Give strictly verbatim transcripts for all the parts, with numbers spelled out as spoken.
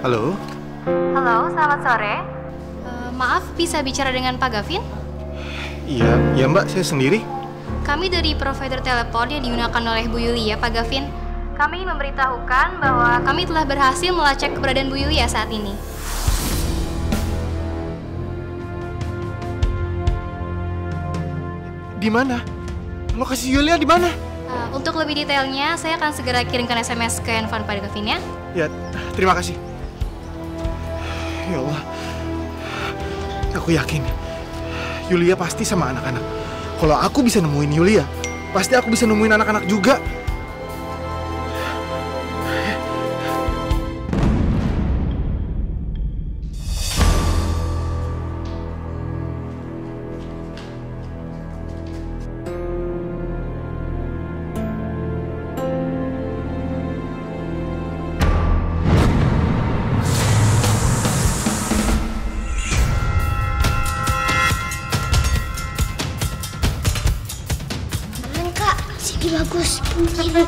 Halo? Halo, selamat sore. Uh, maaf, bisa bicara dengan Pak Gavin? Iya, iya Mbak, saya sendiri. Kami dari provider telepon yang digunakan oleh Bu Yulia, Pak Gavin. Kami memberitahukan bahwa kami telah berhasil melacak keberadaan Bu Yulia saat ini. Di mana? Lokasi Yulia di mana? Uh, untuk lebih detailnya, saya akan segera kirimkan S M S ke handphone Pak Gavin ya. Ya, terima kasih. Ya Allah, aku yakin Yulia pasti sama anak-anak. Kalau aku bisa nemuin Yulia, pasti aku bisa nemuin anak-anak juga. Sini bagus. Sini.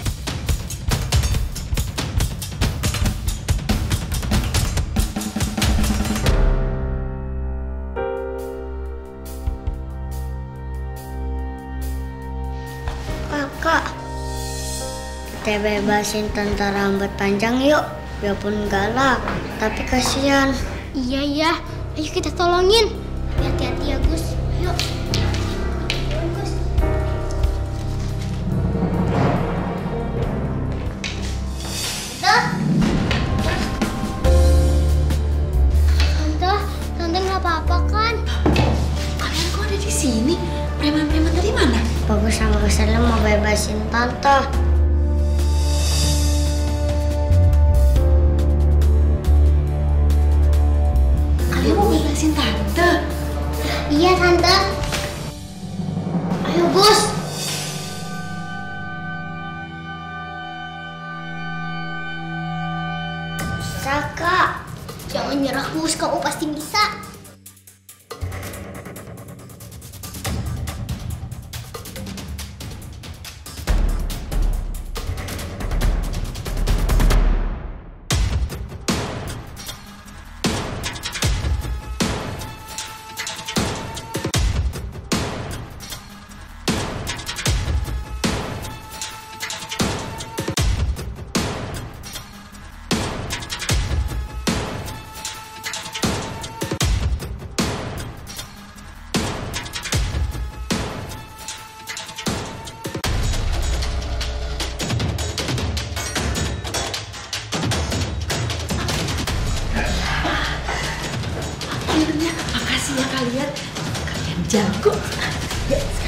Kakak, kita bebasin tante rambut panjang yuk. Biarpun galak, tapi kasihan. Iya iya, ayo kita tolongin. Hati-hati ya Gus. Yuk. Sini, preman-preman dari mana? Bagus sama Salim mau bebasin tante. Kalian mau bebasin tante? Iya tante. Ayo Gus. Bisa Kak. Jangan nyerah Gus, kamu pasti bisa. Akhirnya, makasih ya kalian. Kalian jago. Ya,